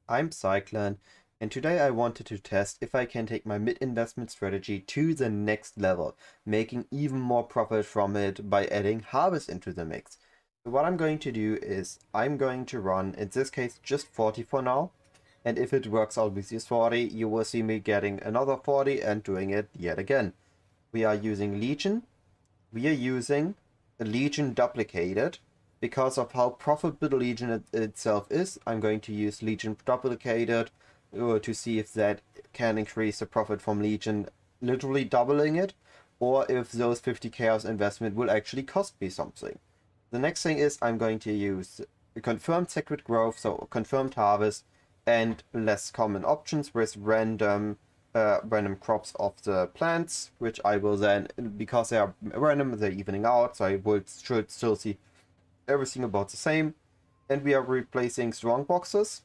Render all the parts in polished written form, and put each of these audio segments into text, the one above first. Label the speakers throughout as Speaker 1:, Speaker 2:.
Speaker 1: I'm Cyclone, and today I wanted to test if I can take my mid-investment strategy to the next level, making even more profit from it by adding Harvest into the mix. So what I'm going to do is I'm going to run, in this case, just 40 for now, and if it works out with this 40, you will see me getting another 40 and doing it yet again. We are using Legion. We are using a Legion duplicated. Because of how profitable Legion itself is, I'm going to use Legion duplicated to see if that can increase the profit from Legion, literally doubling it, or if those 50 chaos investment will actually cost me something. The next thing is I'm going to use confirmed sacred growth, so confirmed harvest, and less common options with random crops of the plants, which I will then, because they are random, they're evening out, so I should still see everything about the same. And we are replacing strong boxes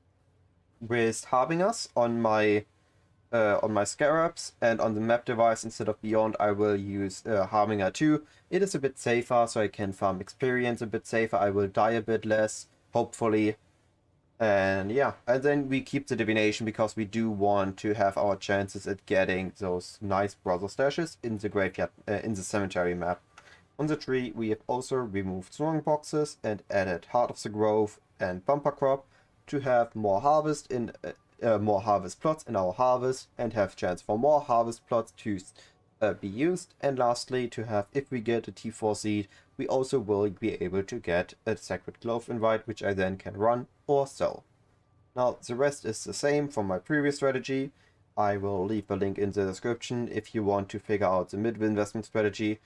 Speaker 1: with Harbingers on my scarabs, and on the map device instead of Beyond I will use Harbinger 2. It is a bit safer, so I can farm experience a bit safer. I will die a bit less, hopefully. And yeah, and then we keep the divination because we do want to have our chances at getting those nice brother stashes in the graveyard, in the cemetery map. On the tree, we have also removed strong boxes and added Heart of the Grove and Bumper Crop to have more harvest in more harvest plots in our harvest and have chance for more harvest plots to be used. And lastly, to have, if we get a T4 seed, we also will be able to get a Sacred Glove invite, which I then can run or sell. Now, the rest is the same from my previous strategy. I will leave a link in the description if you want to figure out the mid-investment strategy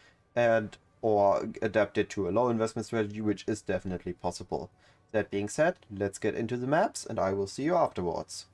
Speaker 1: or adapt it to a low investment strategy, which is definitely possible. That being said, let's get into the maps and I will see you afterwards.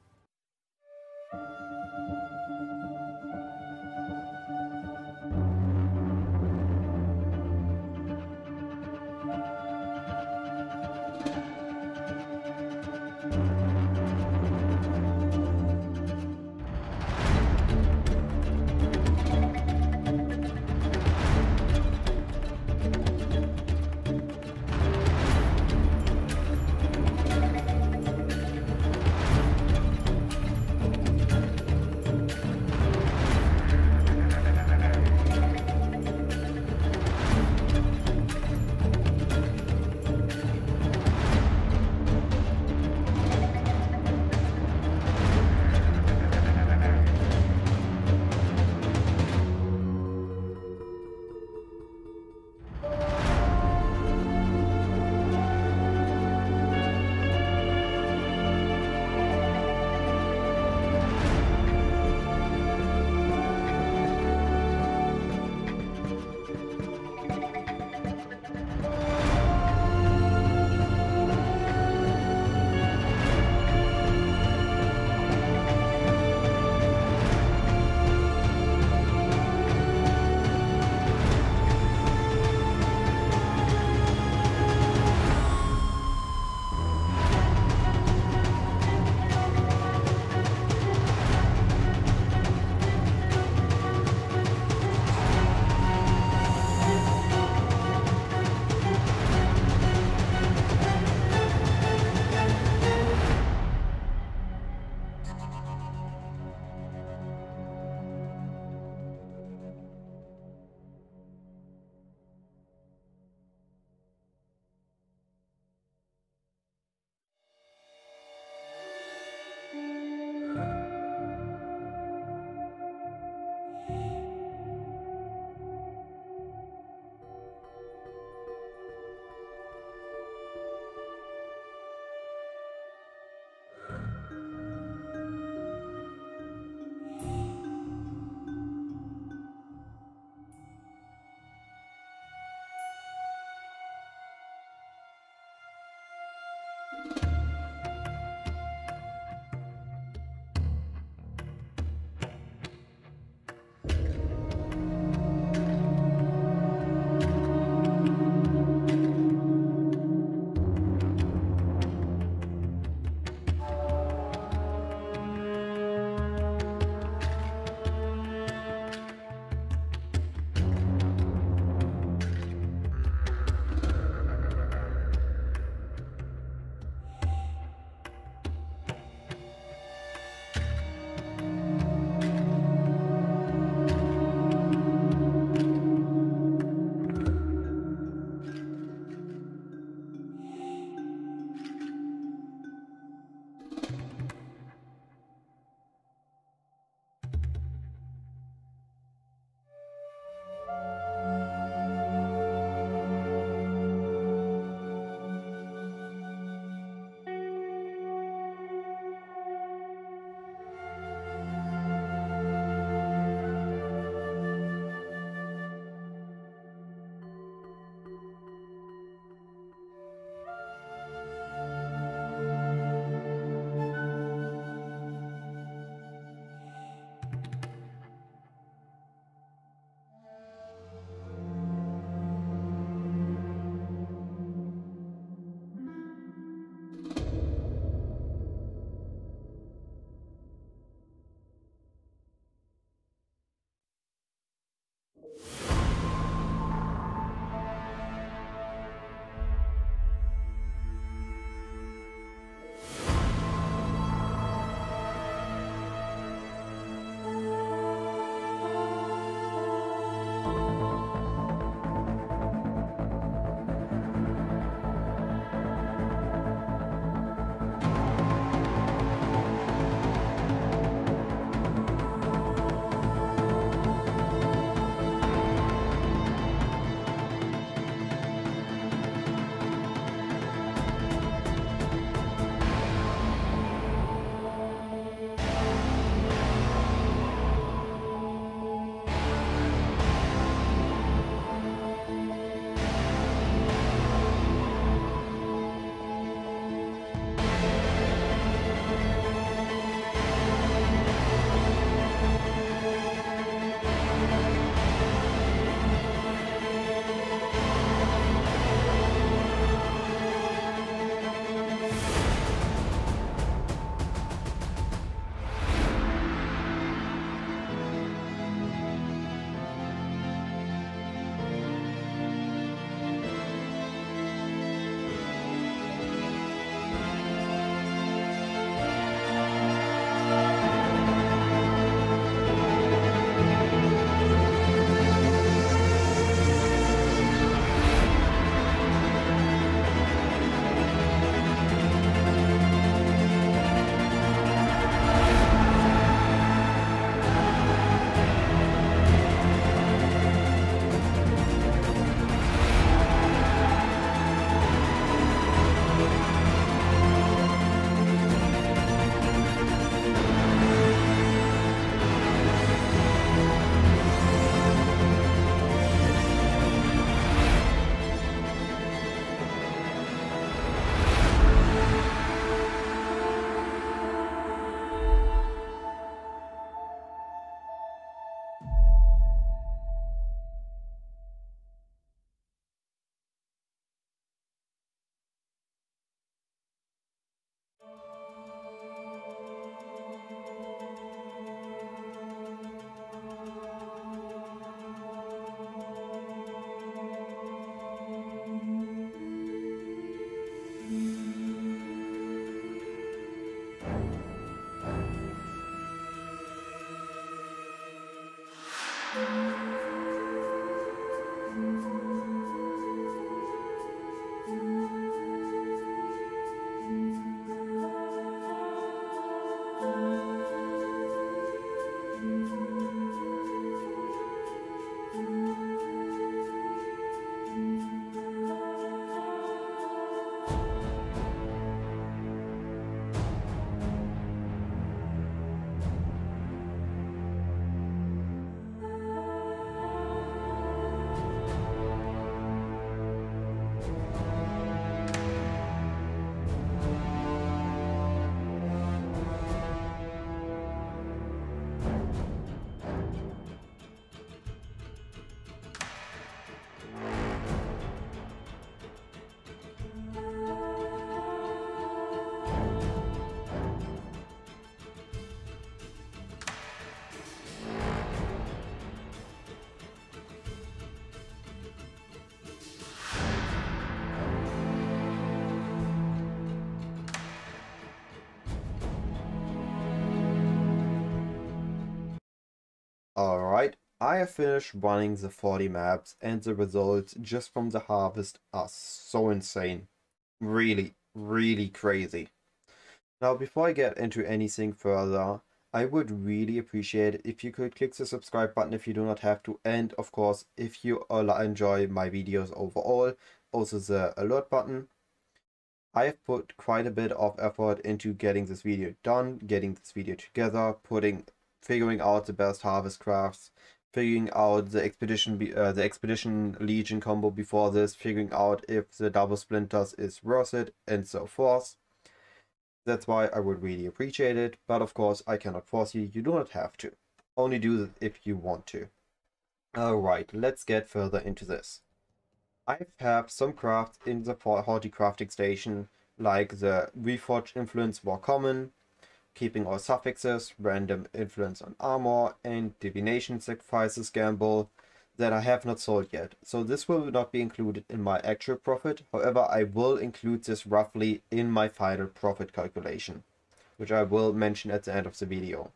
Speaker 1: Alright, I have finished running the 40 maps and the results just from the harvest are so insane. Really, really crazy. Now, before I get into anything further, I would really appreciate it if you could click the subscribe button if you do not have to, and of course, if you enjoy my videos overall, also the alert button. I have put quite a bit of effort into getting this video done, getting this video together, figuring out the best harvest crafts, figuring out the expedition legion combo before this, figuring out if the double splinters is worth it, and so forth. That's why I would really appreciate it, but of course I cannot force you, you do not have to. Only do it if you want to. Alright, let's get further into this. I have some crafts in the Haughty crafting station, like the Reforged Influence War Common, keeping all suffixes, random influence on armor, and divination sacrifices gamble that I have not sold yet. So this will not be included in my actual profit. However, I will include this roughly in my final profit calculation, which I will mention at the end of the video.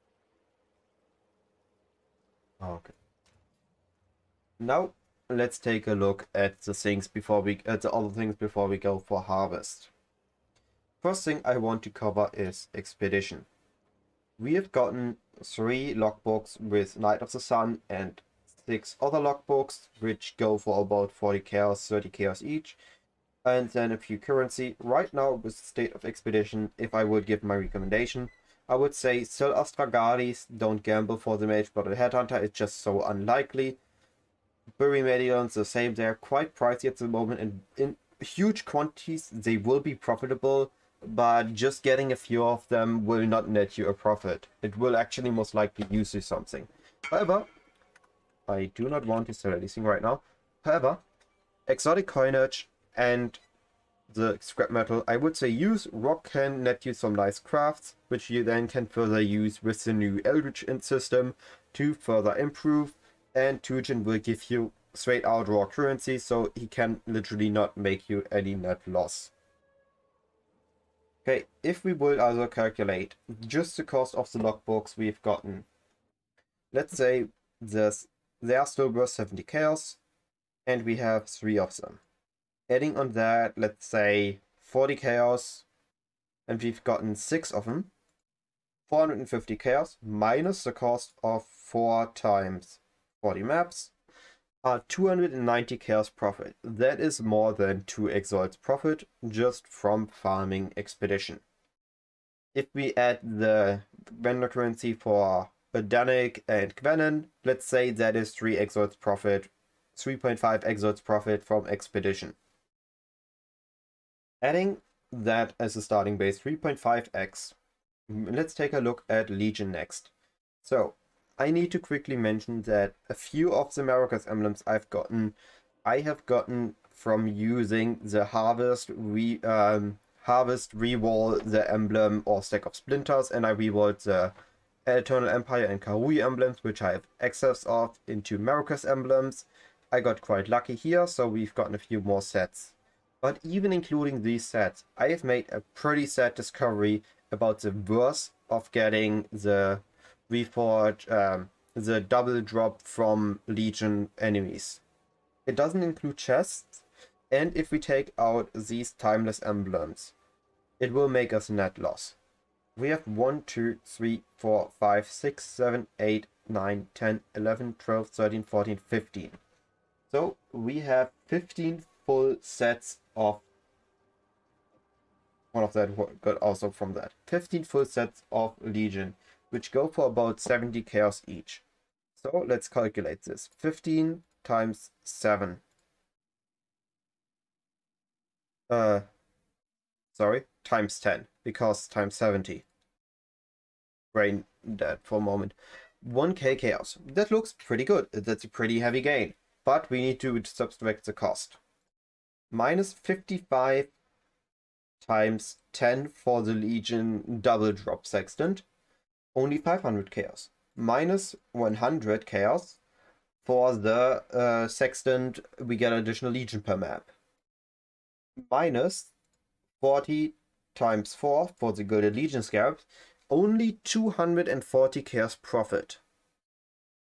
Speaker 1: Okay. Now let's take a look at the other things before we go for harvest. First thing I want to cover is expedition. We have gotten 3 logbooks with Knight of the Sun and 6 other logbooks, which go for about 40 chaos, 30 chaos each, and then a few currency. Right now, with the state of expedition, if I would give my recommendation, I would say sell Astragallis, don't gamble for the Mage Blooded Headhunter, it's just so unlikely. Bury Medallions, the same, they're quite pricey at the moment, and in huge quantities they will be profitable, but just getting a few of them will not net you a profit. It will actually most likely use you something. However, I do not want to sell anything right now. However, exotic coinage and the scrap metal, I would say use. Rock can net you some nice crafts, which you then can further use with the new Eldritch system to further improve. And Tujen will give you straight out raw currency, so he can literally not make you any net loss. Okay, if we will also calculate just the cost of the logbooks we've gotten, let's say they are still worth 70 chaos, and we have 3 of them. Adding on that, let's say 40 chaos, and we've gotten 6 of them. 450 chaos minus the cost of 4 times 40 maps are 290 chaos profit. That is more than 2 Exalts profit just from farming expedition. If we add the vendor currency for Danik and Gwennen, let's say that is 3 Exalts profit, 3.5 Exalts profit from expedition. Adding that as a starting base, 3.5x. Let's take a look at Legion next. So I need to quickly mention that a few of the Maracas emblems I have gotten from using the Harvest Rewall the emblem or Stack of Splinters, and I rewalled the Eternal Empire and Karui emblems, which I have access of, into Maracas emblems. I got quite lucky here, so we've gotten a few more sets. But even including these sets, I have made a pretty sad discovery about the worth of getting the Reforge, the double drop from Legion enemies. It doesn't include chests, and if we take out these timeless emblems, it will make us net loss. We have 1, 2, 3, 4, 5, 6, 7, 8, 9, 10, 11, 12, 13, 14, 15. So we have 15 full sets of one of that got also from that. 15 full sets of Legion, which go for about 70 chaos each. So let's calculate this. 15 times 7. Sorry, times 10, because times 70. Brain dead for a moment. 1k chaos. That looks pretty good. That's a pretty heavy gain. But we need to subtract the cost. Minus 55 times 10 for the Legion double drop sextant. Only 500 chaos. Minus 100 chaos for the sextant, we get additional Legion per map. Minus 40 times 4 for the Gilded Legion Scarabs. Only 240 chaos profit.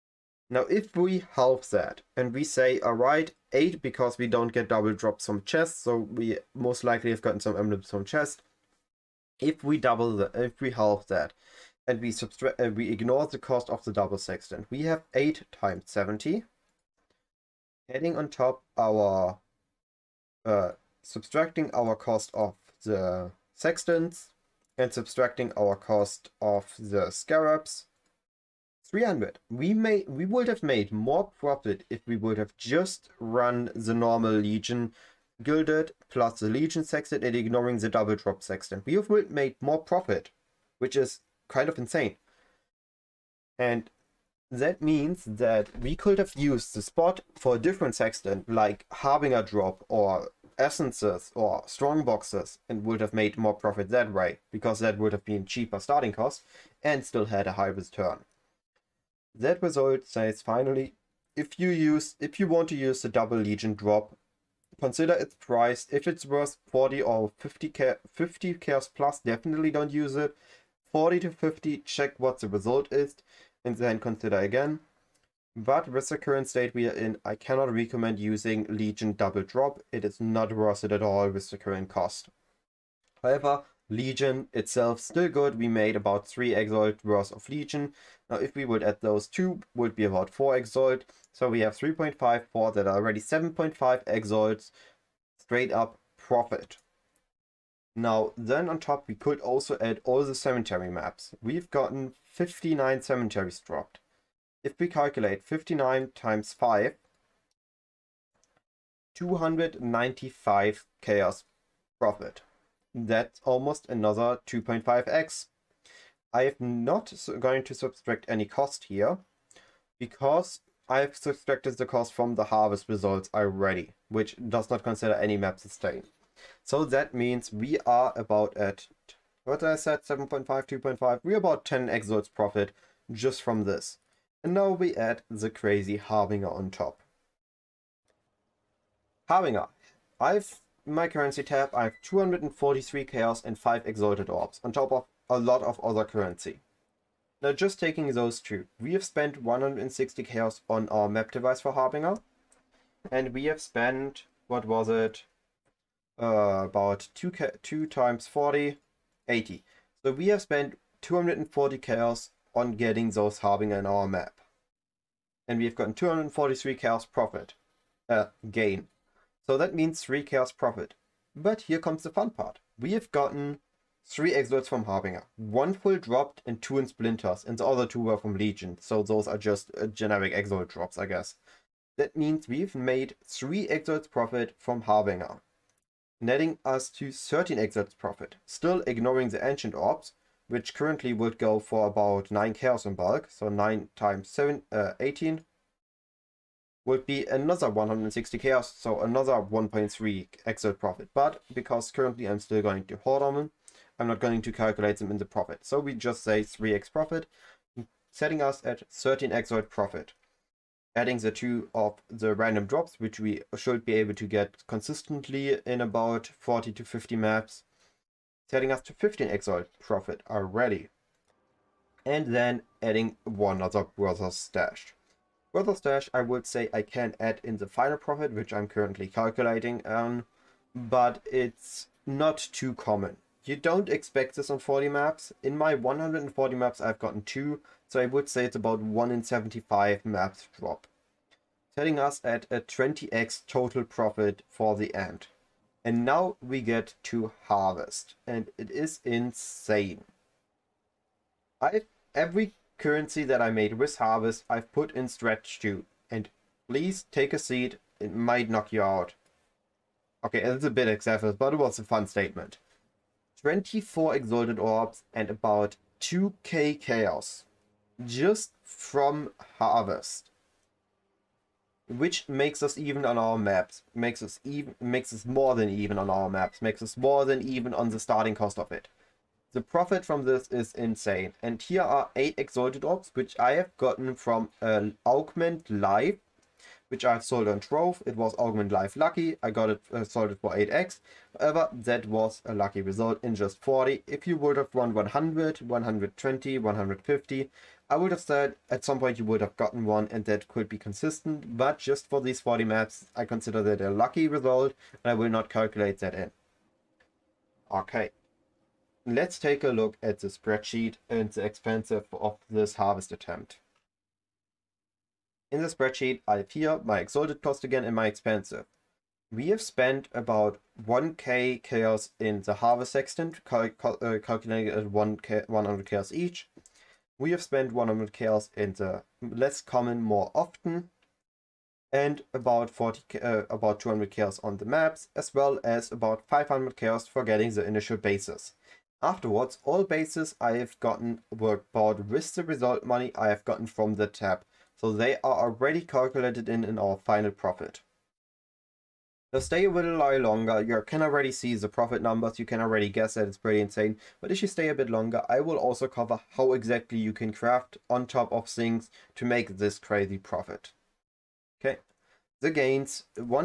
Speaker 1: Now if we halve that and we say, alright, 8 because we don't get double drops from chests, so we most likely have gotten some emblems from chest. If we halve that and we ignore the cost of the double sextant, we have 8 times 70. Adding on top our subtracting our cost of the sextants and subtracting our cost of the scarabs, 300. We would have made more profit if we would have just run the normal Legion Gilded plus the Legion Sextant and ignoring the double drop sextant. We have made more profit, which is kind of insane. And that means that we could have used the spot for a different sextant like Harbinger drop or essences or strong boxes and would have made more profit that way, because that would have been cheaper starting cost and still had a high return. That result says finally, if you want to use the double Legion drop, consider its price. If it's worth 40 or 50 chaos plus, definitely don't use it. 40 to 50, check what the result is and then consider again. But with the current state we are in, I cannot recommend using Legion double drop. It is not worth it at all with the current cost. However, Legion itself still good. We made about 3 exalt worth of Legion. Now if we would add those two, would be about 4 exalt. So we have 3.54 that are already 7.5 exalts straight up profit. Now then on top we could also add all the cemetery maps. We've gotten 59 cemeteries dropped. If we calculate 59 times 5, 295 chaos profit. That's almost another 2.5x. I am not going to subtract any cost here, because I've subtracted the cost from the harvest results already, which does not consider any map sustain. So that means we are about at, what did I said, 7.5, 2.5, we're about 10 exalts profit just from this. And now we add the crazy Harbinger on top. Harbinger. In my currency tab, I have 243 chaos and 5 exalted orbs, on top of a lot of other currency. Now just taking those two, we have spent 160 chaos on our map device for Harbinger, and we have spent, what was it, about 2 times 40, 80. So we have spent 240 chaos on getting those Harbinger in our map. And we have gotten 243 chaos profit, gain. So that means 3 chaos profit. But here comes the fun part. We have gotten 3 exalts from Harbinger, 1 full dropped and 2 in splinters, and the other 2 were from Legion, so those are just generic exalt drops, I guess. That means we've made 3 exalts profit from Harbinger, netting us to 13 exalts profit, still ignoring the ancient orbs, which currently would go for about 9 chaos in bulk, so 9 times 7, 18, would be another 160 chaos, so another 1.3 exalt profit. But because currently I'm still going to hoard them, I'm not going to calculate them in the profit. So we just say 3x profit, setting us at 13 exalt profit. Adding the 2 of the random drops, which we should be able to get consistently in about 40 to 50 maps, setting us to 15 exalt profit already. And then adding one other Brother's Stash. Brother's Stash, I would say I can add in the final profit, which I'm currently calculating on, but it's not too common. You don't expect this on 40 maps. In my 140 maps I've gotten 2, so I would say it's about 1 in 75 maps drop. Setting us at a 20x total profit for the end. And now we get to harvest, and it is insane. Every currency that I made with harvest I've put in stretch 2, and please take a seat, it might knock you out. Okay, it's a bit excessive, but it was a fun statement. 24 exalted orbs and about 2k chaos just from harvest, which makes us even on our maps, makes us more than even on our maps, makes us more than even on the starting cost of it. The profit from this is insane. And here are 8 exalted orbs, which I have gotten from Augment Live, which I've sold on Trove. It was Augment Live lucky. I got it sold it for 8x. However, that was a lucky result in just 40. If you would have won 100, 120, 150, I would have said at some point you would have gotten one and that could be consistent, but just for these 40 maps, I consider that a lucky result and I will not calculate that in. Okay, let's take a look at the spreadsheet and the expense of this harvest attempt. In the spreadsheet, I have here my exalted cost again and my expensive. We have spent about 1k chaos in the harvest sextant, calculated at 100 chaos each. We have spent 100 chaos in the less common more often, and about 200 chaos on the maps, as well as about 500 chaos for getting the initial bases. Afterwards, all bases I have gotten were bought with the result money I have gotten from the tab, so they are already calculated in our final profit. Now stay a little while longer, you can already see the profit numbers, you can already guess that it's pretty insane, but if you stay a bit longer, I will also cover how exactly you can craft on top of things to make this crazy profit. Okay, the gains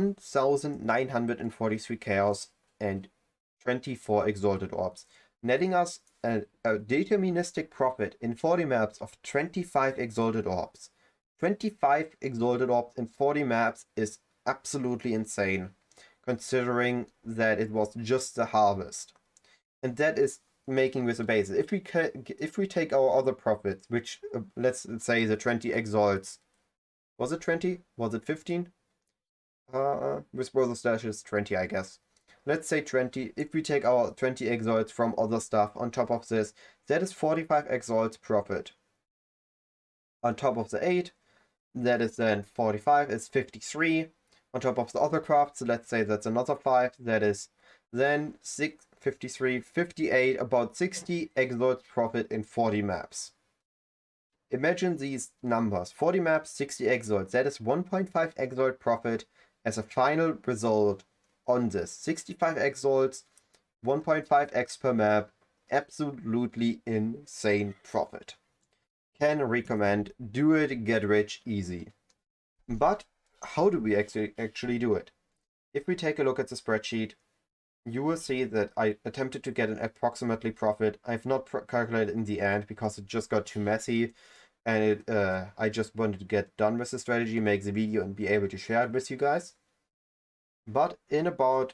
Speaker 1: 1943 chaos and 24 exalted orbs, netting us a deterministic profit in 40 maps of 25 exalted orbs. 25 exalted orbs in 40 maps is absolutely insane, considering that it was just the harvest. And that is making this a basis. If we take our other profits, which let's say the 20 exalts, was it 20? Was it 15? With Brother Stash is 20, I guess. Let's say 20. If we take our 20 exalts from other stuff on top of this, that is 45 exalts profit. On top of the 8, that is then 45, is 53. On top of the other crafts, let's say that's another 5, that is then 6, 53, 58, about 60 exalts profit in 40 maps. Imagine these numbers, 40 maps, 60 exalts, that is 1.5 exalt profit as a final result on this. 65 exalts, 1.5x per map, absolutely insane profit. Can recommend, do it, get rich easy. But how do we actually do it? If we take a look at the spreadsheet, you will see that I attempted to get an approximately profit. I've not calculated in the end because it just got too messy, and I just wanted to get done with the strategy, make the video and be able to share it with you guys. But in about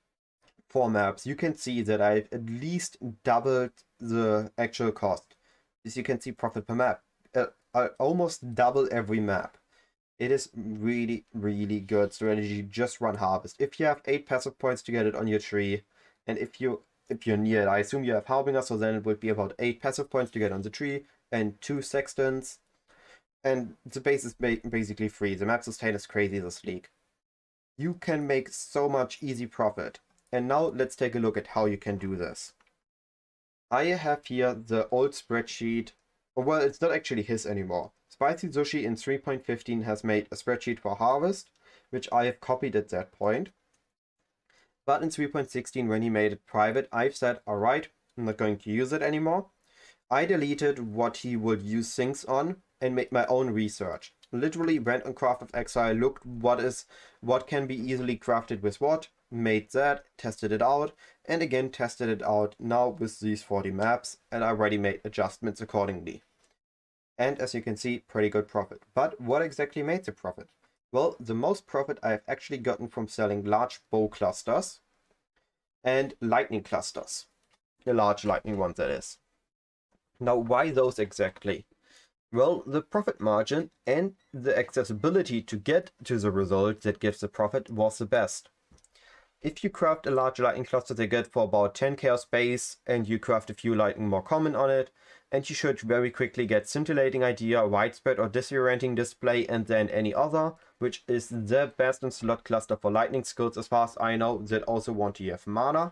Speaker 1: 4 maps, you can see that I've at least doubled the actual cost. As you can see, profit per map. I almost double every map. It is really, really good strategy. Just run harvest. If you have 8 passive points to get it on your tree, and if you're near it, I assume you have Harbinger, so then it would be about 8 passive points to get on the tree, and 2 sextants. And the base is basically free. The map sustain is crazy this league. You can make so much easy profit. And now let's take a look at how you can do this. I have here the old spreadsheet. Well, it's not actually his anymore. Spicy Sushi in 3.15 has made a spreadsheet for harvest, which I have copied at that point. But in 3.16, when he made it private, I've said, alright, I'm not going to use it anymore. I deleted what he would use things on and made my own research. Literally went on Craft of Exile, looked what can be easily crafted with what, made that, tested it out, and again tested it out now with these 40 maps, and I already made adjustments accordingly. And as you can see, pretty good profit. But what exactly made the profit? Well, the most profit I've actually gotten from selling large bow clusters and lightning clusters. The large lightning ones, that is. Now, why those exactly? Well, the profit margin and the accessibility to get to the result that gives the profit was the best. If you craft a large lightning cluster, they get for about 10 chaos base, and you craft a few lightning more common on it, and you should very quickly get scintillating idea, widespread or disorienting display, and then any other, which is the best in slot cluster for lightning skills as far as I know, that also want to have mana.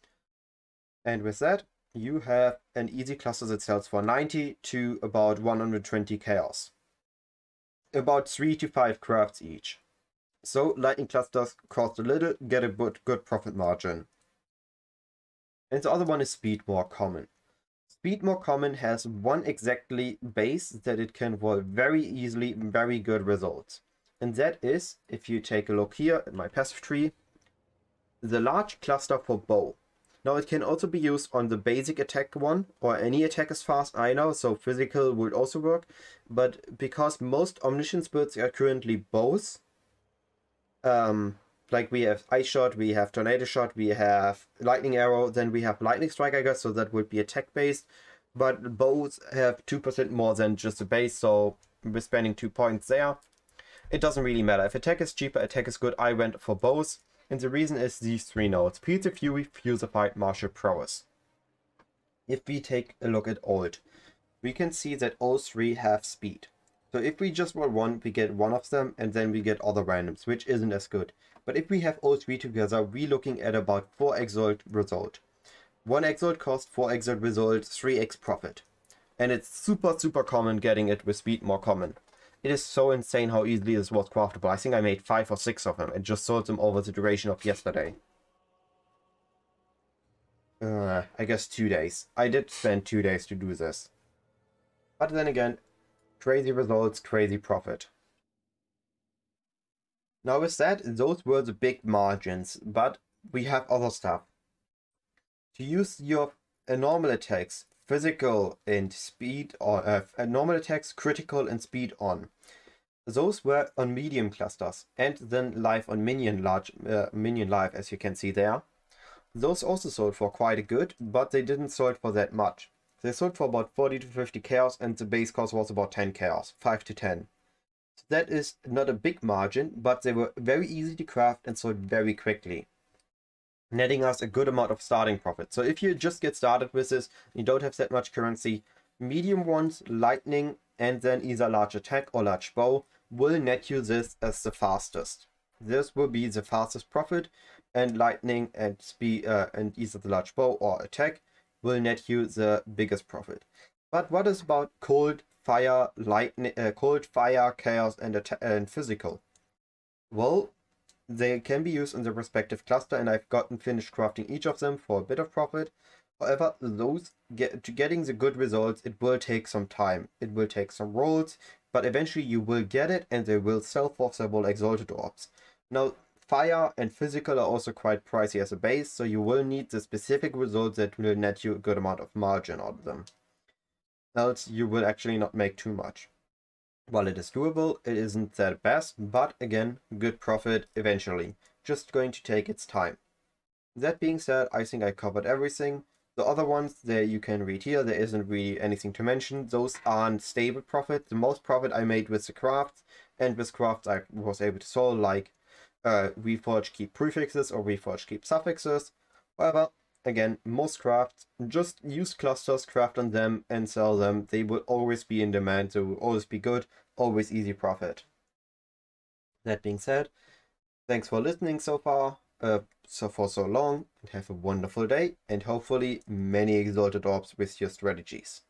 Speaker 1: And with that, you have an easy cluster that sells for 90 to about 120 chaos. About 3 to 5 crafts each. So lightning clusters cost a little, get a good profit margin. And the other one is Speed More Common. Speed More Common has one exactly base that it can roll very easily, very good results. And that is, if you take a look here at my passive tree, the large cluster for bow. Now it can also be used on the basic attack one, or any attack as far as I know, so physical would also work. But because most Omniscience builds are currently bows, like we have Ice Shot, we have Tornado Shot, we have Lightning Arrow, then we have Lightning Strike, I guess, so that would be attack based. But bows have 2% more than just the base, so we're spending 2 points there. It doesn't really matter. If attack is cheaper, attack is good. I went for bows. And the reason is these 3 nodes. Peels of Fury, Fusified, Martial Prowess. If we take a look at Old, we can see that all 3 have speed. So if we just roll 1, we get one of them, and then we get other randoms, which isn't as good. But if we have all 3 together, we're looking at about 4 Exalt result. 1 Exalt cost, 4 Exalt result, 3x profit. And it's super common getting it with speed more common. It is so insane how easily this was craftable. I think I made 5 or 6 of them and just sold them over the duration of yesterday. I guess 2 days. I did spend 2 days to do this. But then again, crazy results, crazy profit. Now with that, those were the big margins, but we have other stuff. To use your normal attacks, physical and speed, or normal attacks, critical and speed on. Those were on medium clusters, and then live on minion live, as you can see there. Those also sold for quite a good, but they didn't sold for that much. They sold for about 40 to 50 chaos, and the base cost was about 10 chaos, 5 to 10. So that is not a big margin, but they were very easy to craft and sold very quickly, netting us a good amount of starting profit. So if you just get started with this, you don't have that much currency, medium ones, lightning, and then either large attack or large bow will net you this as the fastest. This will be the fastest profit, and lightning and speed and either the large bow or attack will net you the biggest profit. But what is about cold, fire, lightning, cold, fire, chaos, and physical? Well, they can be used in the respective cluster, and I've gotten finished crafting each of them for a bit of profit. However, getting the good results, it will take some time. It will take some rolls, but eventually you will get it, and they will sell for several exalted orbs. Now, fire and physical are also quite pricey as a base, so you will need the specific results that will net you a good amount of margin out of them. Else you will actually not make too much. While it is doable, it isn't that best, but again, good profit eventually. Just going to take its time. That being said, I think I covered everything. The other ones there you can read here, there isn't really anything to mention. Those aren't stable profit. The most profit I made with the crafts, and with crafts I was able to sell, like Reforge keep prefixes or Reforge keep suffixes. However, again, most crafts, just use clusters, craft on them, and sell them. They will always be in demand, so will always be good, always easy profit. That being said, thanks for listening so far, for so long, and have a wonderful day, and hopefully many exalted orbs with your strategies.